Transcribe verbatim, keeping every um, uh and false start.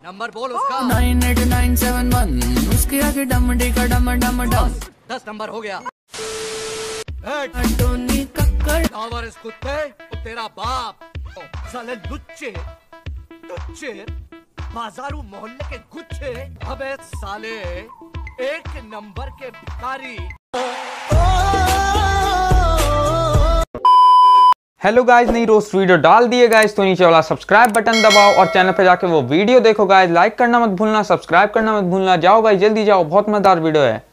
Number बोल उसका। Nine eight nine seven one उसके आगे डम डिका डम डम डम। दस नंबर हो गया। टोनी कक्कड़ टावर इस कुत्ते, तेरा बाप साले लुच्चे लुच्चे बाजारू मोहल्ले के गुच्छे। अबे साले एक नंबर के भिखारी। हेलो गाइस, नई रोस्ट वीडियो डाल दिए गाइस तो नीचे वाला सब्सक्राइब बटन दबाओ और चैनल पे जाके वो वीडियो देखो गाइस। लाइक करना मत भूलना, सब्सक्राइब करना मत भूलना। जाओ गाइस जल्दी जाओ, बहुत मजेदार वीडियो है।